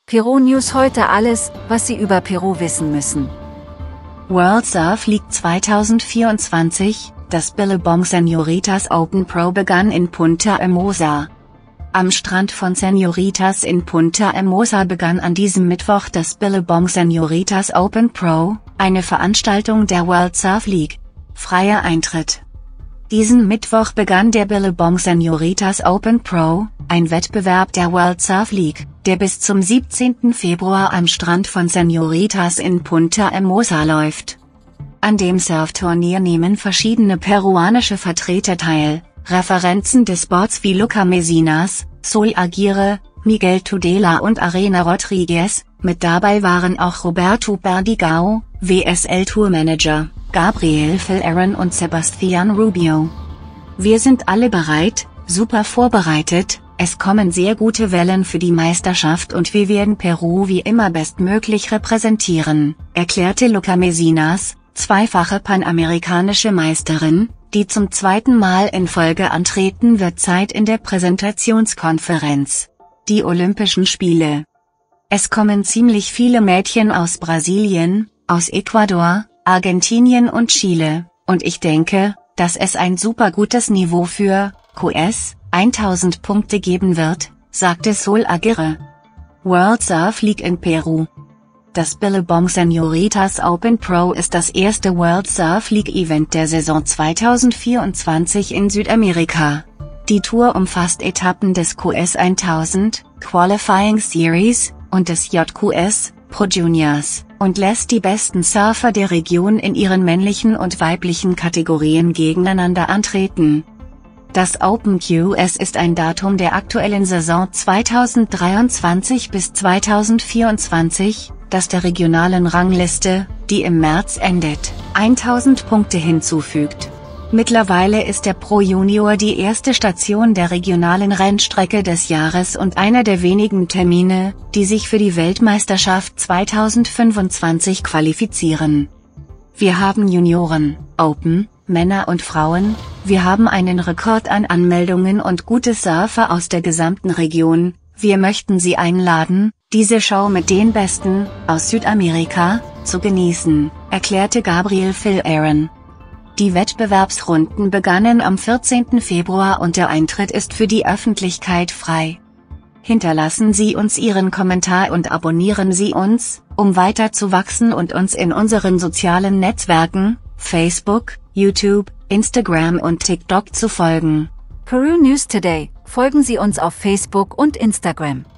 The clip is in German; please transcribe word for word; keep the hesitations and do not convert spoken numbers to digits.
Peru News heute alles, was Sie über Peru wissen müssen. World Surf League zwanzig vierundzwanzig, das Billabong Señoritas Open Pro begann in Punta Hermosa. Am Strand von Señoritas in Punta Hermosa begann an diesem Mittwoch das Billabong Señoritas Open Pro, eine Veranstaltung der World Surf League. Freier Eintritt. Diesen Mittwoch begann der Billabong Señoritas Open Pro, ein Wettbewerb der World Surf League, der bis zum siebzehnten Februar am Strand von Señoritas in Punta Hermosa läuft. An dem Surfturnier nehmen verschiedene peruanische Vertreter teil, Referenzen des Sports wie Luca Mesinas, Sol Aguirre, Miguel Tudela und Arena Rodriguez, mit dabei waren auch Roberto Perdigão, W S L Tourmanager, Gabriel Phil-Aaron und Sebastian Rubio. Wir sind alle bereit, super vorbereitet, es kommen sehr gute Wellen für die Meisterschaft und wir werden Peru wie immer bestmöglich repräsentieren, erklärte Luca Mesinas, zweifache panamerikanische Meisterin, die zum zweiten Mal in Folge antreten wird Zeit in der Präsentationskonferenz. Die Olympischen Spiele. Es kommen ziemlich viele Mädchen aus Brasilien, aus Ecuador, Argentinien und Chile, und ich denke, dass es ein super gutes Niveau für Q S tausend Punkte geben wird, sagte Sol Aguirre. World Surf League in Peru. Das Billabong Señoritas Open Pro ist das erste World Surf League Event der Saison zwanzig vierundzwanzig in Südamerika. Die Tour umfasst Etappen des Q S tausend, Qualifying Series, und des J Q S, Pro Juniors, und lässt die besten Surfer der Region in ihren männlichen und weiblichen Kategorien gegeneinander antreten. Das Open Q S ist ein Datum der aktuellen Saison zweitausenddreiundzwanzig bis zweitausendvierundzwanzig, das der regionalen Rangliste, die im März endet, tausend Punkte hinzufügt. Mittlerweile ist der Pro Junior die erste Station der regionalen Rennstrecke des Jahres und einer der wenigen Termine, die sich für die Weltmeisterschaft zweitausendfünfundzwanzig qualifizieren. Wir haben Junioren, Open, Männer und Frauen, wir haben einen Rekord an Anmeldungen und gute Surfer aus der gesamten Region, wir möchten Sie einladen, diese Show mit den Besten, aus Südamerika, zu genießen, erklärte Gabriel Phil-Aaron. Die Wettbewerbsrunden begannen am vierzehnten Februar und der Eintritt ist für die Öffentlichkeit frei. Hinterlassen Sie uns Ihren Kommentar und abonnieren Sie uns, um weiter zu wachsen und uns in unseren sozialen Netzwerken, Facebook, YouTube, Instagram und TikTok zu folgen. Peru News Today, folgen Sie uns auf Facebook und Instagram.